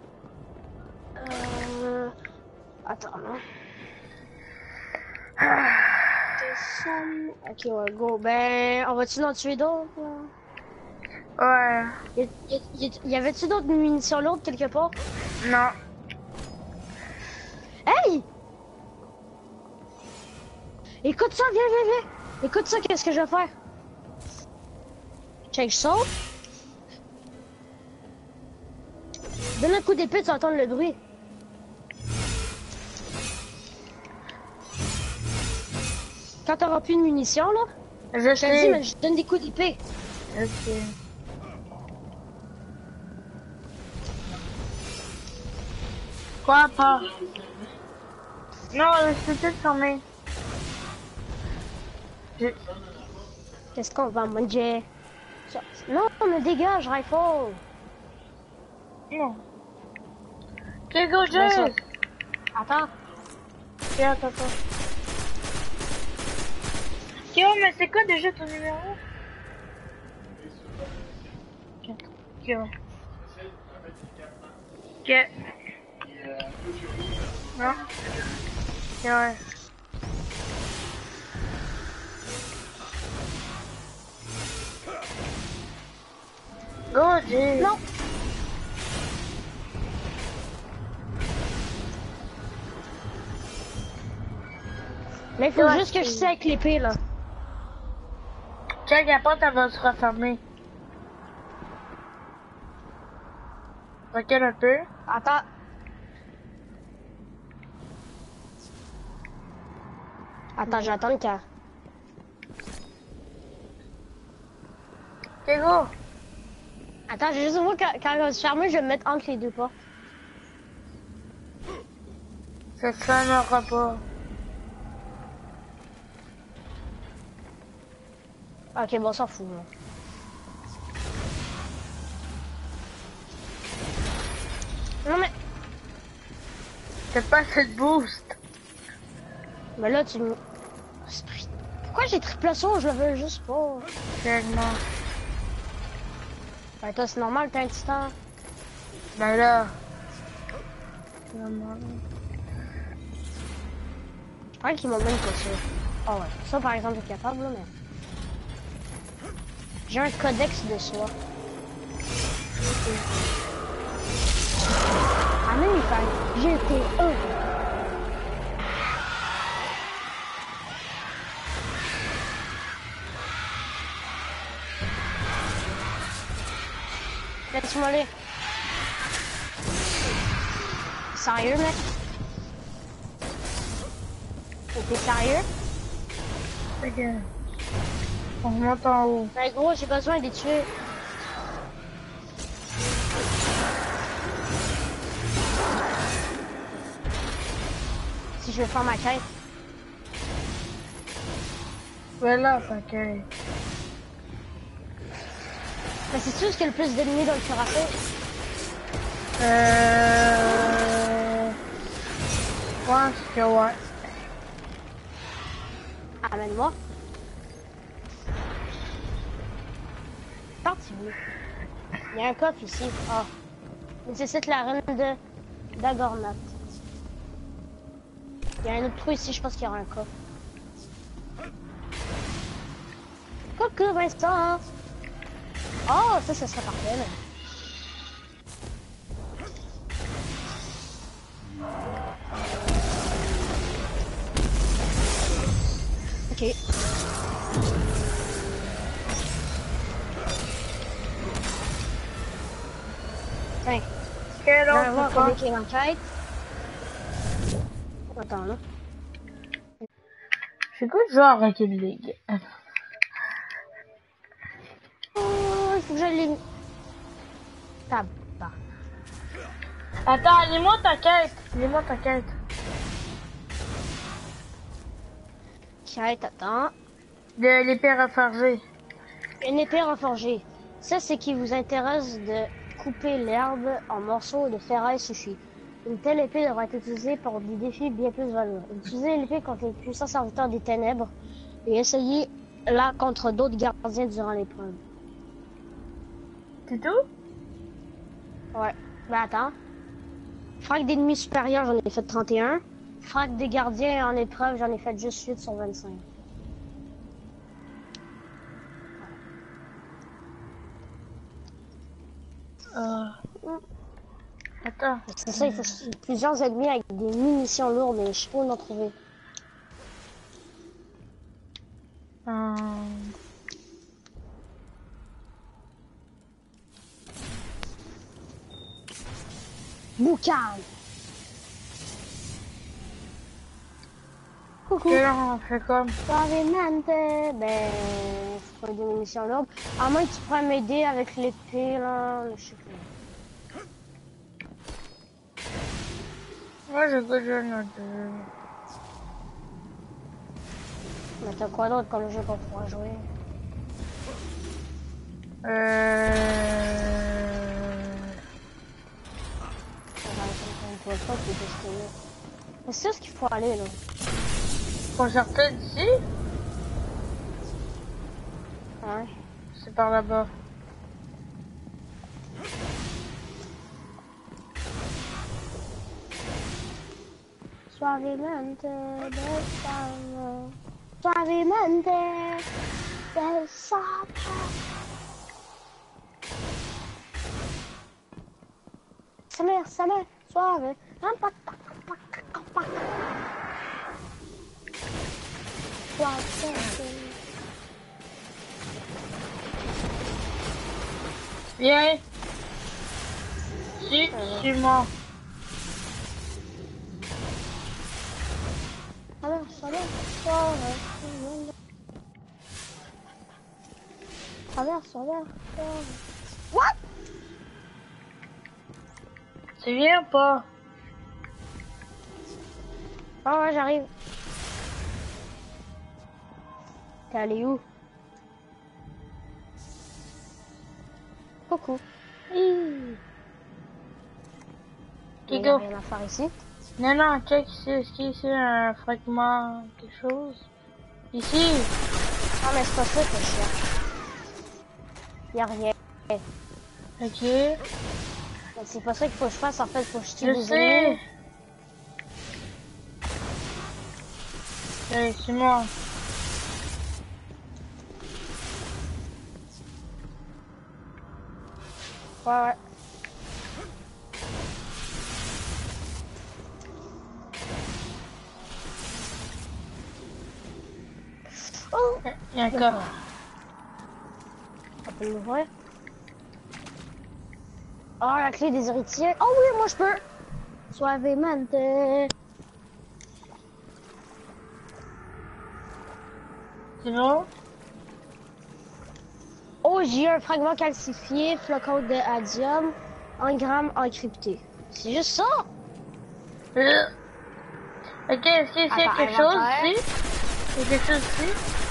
Attends, non. Ok, ouais, go. Ben, on va-tu en tuer d'autres? Ouais. Y avait-tu d'autres munitions lourdes quelque part? Non. Hey! Écoute ça, viens. Écoute ça, qu'est-ce que je vais faire? Check, je saute. Donne un coup d'épée, tu vas entendre le bruit. Quand t'auras plus de munitions, là, Je je te dis, sais. mais je donne des coups d'épée. Ok. Quoi, pas? Non, je peux te fermer. Qu'est-ce qu'on va manger? Non, on me dégage, rifle. Non. Quel go Ben, ça. jeu? Attends. Ok, attends. Ok, mais c'est quoi déjà ton numéro? 4. Ok, ouais. Ok. Non? Ok, ouais. Go, Jay. Non. Là, il faut Ouais, juste que je c'est- sais avec l'épée, là. Check, la porte, elle va se refermer. Recule un peu. Attends. Attends, j'attends le cas. Ok, go. Attends, j'ai juste voir quand elle va se fermer, je vais me mettre entre les deux portes. Ça se fermera pas. Ok, bon, on s'en fout, là. Non, mais... C'est pas cette boost. Mais là, tu me... Pourquoi j'ai triple saut? Je le veux juste pas. Tellement. Ben, toi, c'est normal, t'as un petit temps. Ben là. Normal. Je crois qu'ils m'ont même pas ça. Ah ouais, ça par exemple est capable, là, mais... J'ai un codex de soi. Ah même il fait GT1. Laisse-moi aller. Sérieux, mec? T'es sérieux? Ok. On remonte en haut. Ben gros, j'ai besoin de les tuer. Si je veux faire ma quête. Voilà, ok. Mais c'est sûr qu'il y a le plus d'ennemis dans le cuirassé. Je pense que ouais. Amène-moi. Parti. Il y a un coffre ici. Ah. Nécessite la reine de d'Agornath. Il y a un autre trou ici, je pense qu'il y aura un coffre. Coucou Vincent. Oh, ça serait parfait. Là. Ok. Tiens. Quel On va autre voir quoi? avec les enquêtes. Attends là. Je sais que je vais arrêter le ligue. Oh, il faut que j'aille les... Tabac. Attends, lis-moi ta quête. Lis-moi ta quête. Quête, attends. De l'épée reforgée. Une épée reforgée. Ça, c'est qui vous intéresse de couper l'herbe en morceaux de ferraille suffit. Une telle épée devra être utilisée pour des défis bien plus valorisants. Utilisez l'épée contre les puissants serviteurs des ténèbres et essayez-la contre d'autres gardiens durant l'épreuve. C'est tout? Ouais. Ben attends. Frappe d'ennemis supérieurs, j'en ai fait 31. Frappe des gardiens en épreuve, j'en ai fait juste 8 sur 25. Attends. C'est ça, il faut plusieurs ennemis avec des munitions lourdes, mais je sais pas où en trouver. Boucan! Coucou! Et là, on fait comme. Suavemente! Ben, faut pas des munitions lourdes. À moins que tu pourrais m'aider avec l'épée, là, je sais plus. Moi, je goûte le deux. Mais t'as quoi d'autre comme jeu qu'on pourra jouer? Mais c'est ce qu'il faut aller, là. Faut sortir d'ici? Ouais. C'est par là-bas. Suavemente besame. Suavemente besame. Suave. Suave. Viens. Suis-moi. What? Tu viens ou pas? Oh ouais, j'arrive. T'es allé où? Coucou. Il y a rien à faire ici. Non, check ici. Est-ce qu'il y a ici un fragment, quelque chose? Ici. Ah, mais c'est pas ça que je cherche. Y'a rien. Ok. Mais c'est pas ça qu'il faut que je fasse en fait, faut que je tue Je des sais. ennemis. Allez, c'est moi. Ouais. Oh! Il y a un coffre. On peut l'ouvrir. Oh, la clé des héritiers. Oh oui, moi je peux. Suavemente. C'est bon? Oh, j'ai eu un fragment calcifié, flocon de adium, engramme encrypté. C'est juste ça? Ok, est-ce qu'il y a Attends, quelque chose inventaire. ici? Il y a quelque chose ici?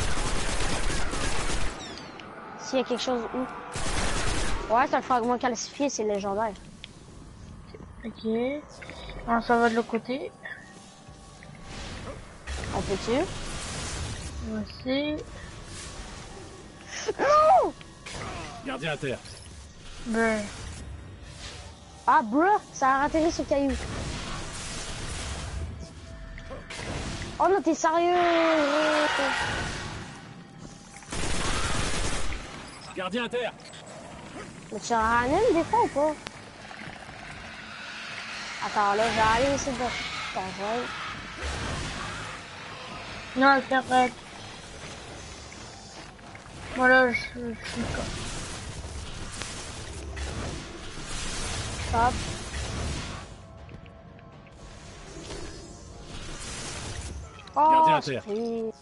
S'il y a quelque chose où? Ouais, c'est un fragment calcifié, c'est légendaire. Ok. Alors, ça va de l'autre côté. On peut-tu? Voici. Non! Gardien à terre. Ben. Ah, bruh, ça a atterri sur le caillou. Oh non, t'es sérieux? Gardien à terre. Mais tu ramènes des fois ou pas? Attends, là, je vais aller essayer de... Attends, je vais... Non, c'est correct. Voilà, je suis con. Stop. Gardien Oh, à terre. surprise.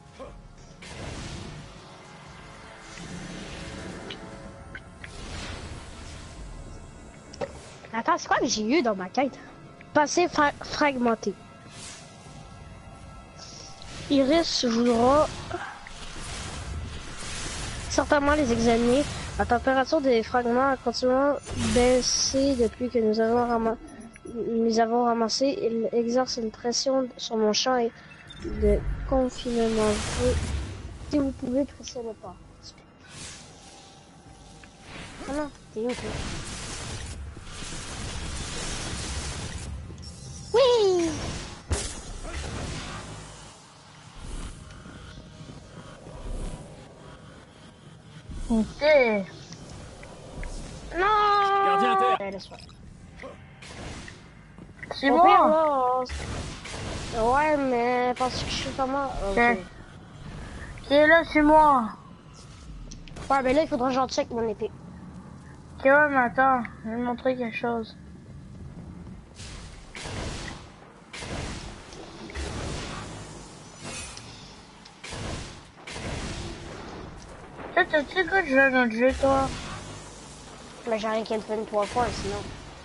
Attends, c'est quoi que j'ai eu dans ma quête? Passé fragmenté. Iris voudra certainement les examiner. La température des fragments a continuellement baissé depuis que nous avons ramassé. Il exerce une pression sur mon champ de confinement. Si vous pouvez presser le pas. Ah non, t'es où toi? Oui! Ok. Non! Gardien à terre. Laisse-moi. C'est Au bon. pire, là, ouais, mais parce que je suis comment? Ok. Ok, là, c'est moi. Ouais, mais là, il faudra que j'en check mon épée. Ok, ouais, mais attends, je vais te montrer quelque chose. Tu sais quoi, je joue à notre jeu, toi? Mais j'aurais qu'à le faire 3 fois, sinon.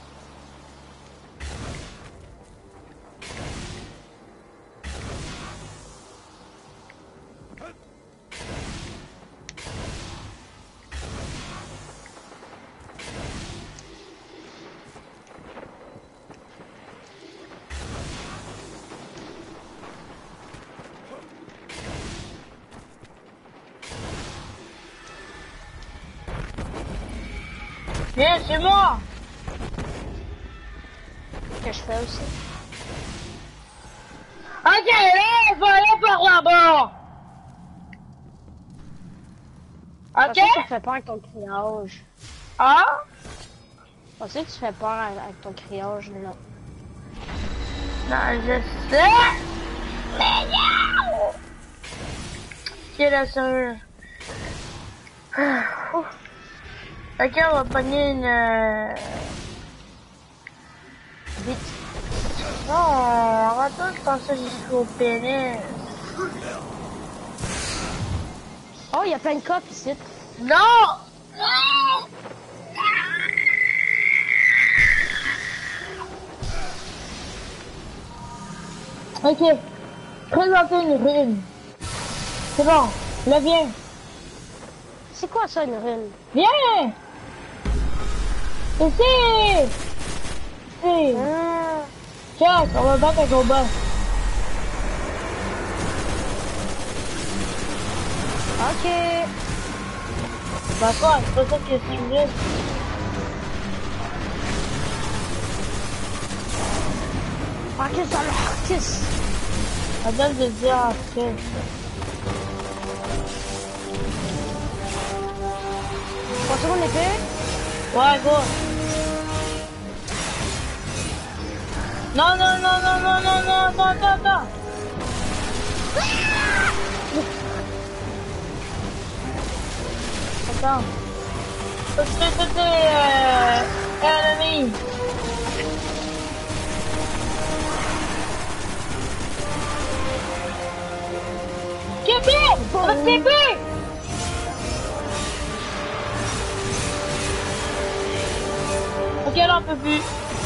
Viens, c'est moi. Que je fais aussi. Ok, là, faut aller par là-bas. Parce que tu Ok? fais peur avec ton criage. Ah? Parce que tu fais peur avec ton criage, non. Non, je sais. Mais non! Ok, là, sérieux. Ok, on va pogner une... Vite. Non, arrête de penser que je suis au pénis. Oh, il y a plein de cops ici. Non! Ok, présenter une rune. C'est bon, là viens. C'est quoi ça, une rune? Viens! Ici! Ici! Ah, Check, on va battre un combat. ok. Bah quoi, c'est pas ça que tu veux. Ok, ça l'artiste. Attends de dire que... Pensez mon épée? Ouais, go. Non, non, non, non, non, non, non, attends, attends. Attends. C'était, ennemi. Québec! Notre Québec! Ok, là, on peut plus.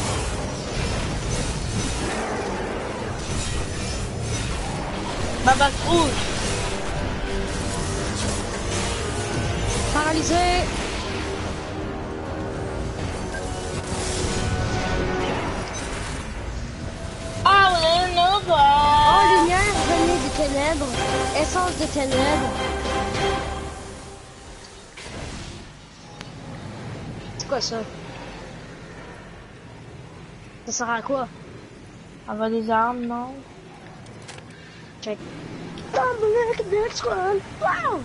Ma base rouge. Paralysé. Ah, on est une autre. Oh, lumière, venez du ténèbres. ténèbres, essence de ténèbres. C'est quoi ça? Ça sert à quoi? Avoir des armes, non? Check. Dominic, next one! Wow!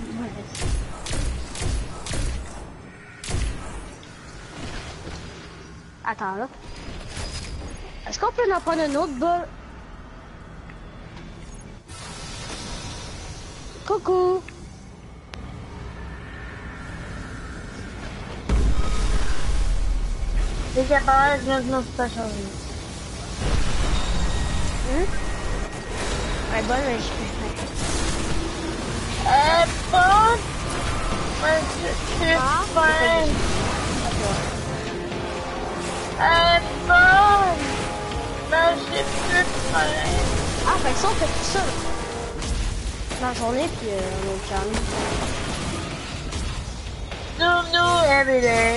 Attends là. Est-ce qu'on peut en prendre un autre bol? Coucou! Les capables, je ne peux pas changer. Ouais, bonne, mais je suis Bon! Ouais, je suis faim. Bon! Mais j'ai plus faim. Ah, fait que ça, on fait tout ça. Dans la journée, puis on est au calme. Nounou, Emily.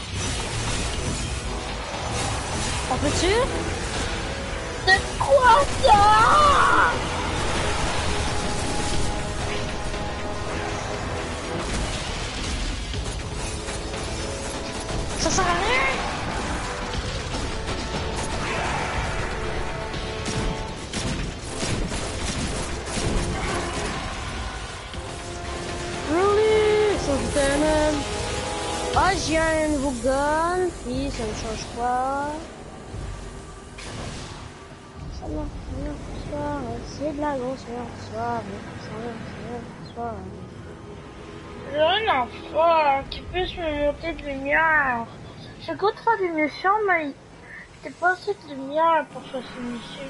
On peut-tu? C'est quoi ça? Ça sert à rien! Really? Ça se termine. Ah, j'ai un nouveau gun, puis ça ne change pas. Ça marche, c'est de la grosse soirée. J'ai un enfant qui puisse me monter de lumière. J'ai goût de faire des missions, mais c'est pas assez de lumière pour faire ces missions.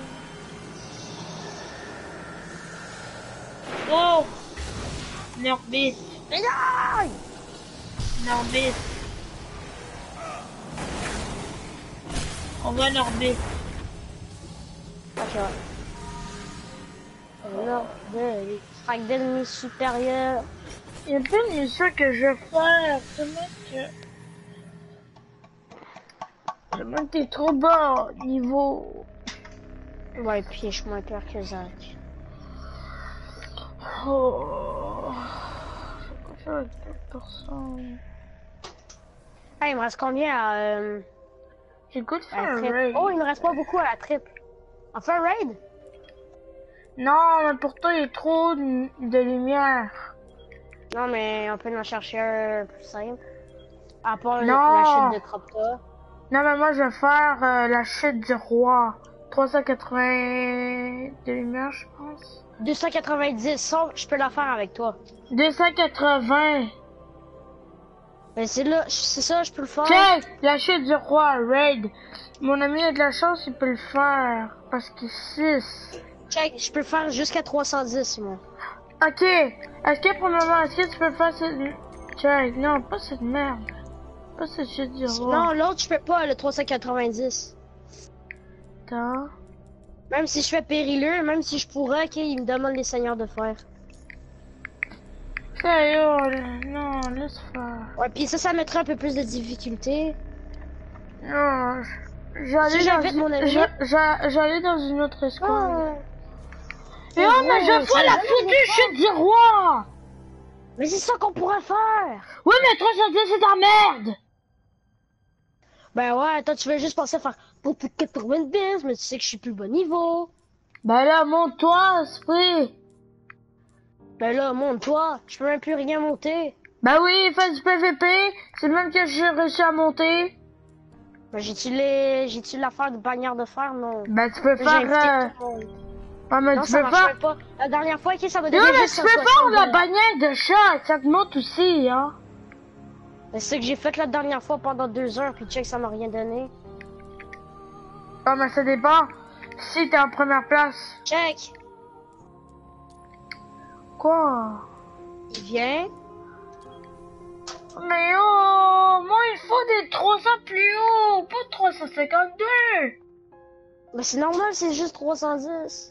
Oh! Norbit. Médaille! Norbit. On va Norbit. Ok, ouais. Là, des frags d'ennemis supérieurs. Il y a plein de missions que je vais faire. Tellement que t'es trop bas niveau. Ouais, puis je suis moins peur que Zach. Oh. Je sais pas avec quelle personne. Ah, il me reste combien à J'ai goût de la faire un trip? raid. Oh, il me reste pas beaucoup à la trip. On fait un raid? Non, mais pour toi, il y a trop de lumière. Non, mais on peut en chercher un plus simple. À part Non. la chute de Tropta. Non, mais moi, je vais faire la chute du roi. 380 de lumière, je pense. 290, ça, je peux la faire avec toi. 280. Mais c'est là, c'est ça, je peux le faire. Check! La chute du roi, raid. Mon ami a de la chance, il peut le faire. Parce qu'il 6. Check, je peux le faire jusqu'à 310, moi. Ok. Est-ce que pour le moment, est-ce que tu peux faire cette... Check. Non, pas cette merde. Pas cette chute du roi. Non, l'autre, je peux pas, le 390. Attends. Même si je fais périlleux, même si je pourrais, ok, il me demande les seigneurs de fer. Sérieux, là. Non, laisse faire. Ouais, puis ça mettrait un peu plus de difficulté. Non, j'allais Si j'invite mon ami. j'allais dans une autre escouade. Oh. Mais oh, mais je fais la foutue chute du roi! Mais c'est ça qu'on pourrait faire! Ouais, mais 310, c'est de la merde! Ben ouais, toi tu veux juste penser à faire pour 90, mais tu sais que je suis plus bas niveau. Ben là, monte-toi, esprit! Ben là, monte-toi, je peux même plus rien monter. Ben oui, fais du PVP, c'est même que j'ai réussi à monter. Ben j'ai-tu l'affaire de bannière de fer? Non. Ben tu peux J'ai faire... invité tout le monde. Ah, mais Non, tu ça peux marcherait faire... pas. La dernière fois, ok, ça m'a Non, donné mais juste tu peux 160 faire la balles. bannière de chat, ça te monte aussi, hein. Ben, c'est ce que j'ai fait la dernière fois pendant 2 heures, puis check, ça m'a rien donné. Ah, mais ça dépend si t'es en première place. Check! Quoi? Il vient. Mais oh, moi il faut des 300 plus haut, pas 352. Ben c'est normal, c'est juste 310.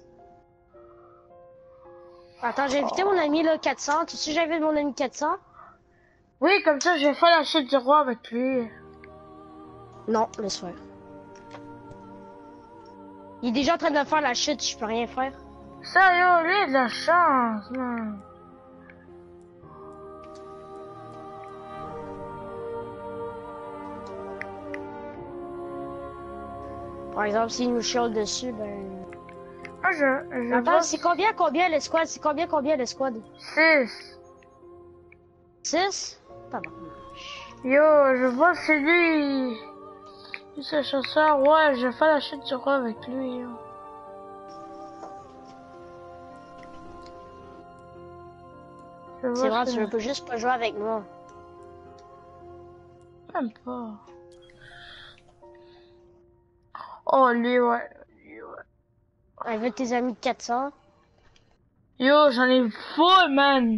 Attends, j'ai invité mon ami là 400. Tu sais, j'invite mon ami 400? Oui, comme ça je vais faire la chute du roi avec lui. Non, laisse faire. Il est déjà en train de faire la chute, je peux rien faire. Sérieux, lui, il a de la chance, man. Par exemple, s'il nous chiale dessus, ben... Moi, je Attends, pense c'est combien l'escouade? C'est combien l'escouade? 6. 6? Pas mal. Yo, je vois que c'est lui. Lui, c'est chasseur. Ouais, je vais faire la chute du roi avec lui. Yo. Je C'est vois vrai, tu veux juste pas jouer avec moi. Même pas. Oh, lui, ouais. Avec tes amis de 400. Yo, j'en ai full, man.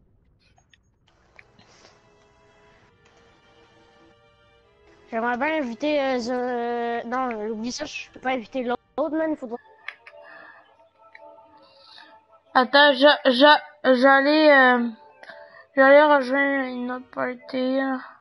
J'aimerais bien inviter... non, oublie ça, je peux pas inviter l'autre, man. Il faudra... Attends, j'allais rejoindre une autre partie, là.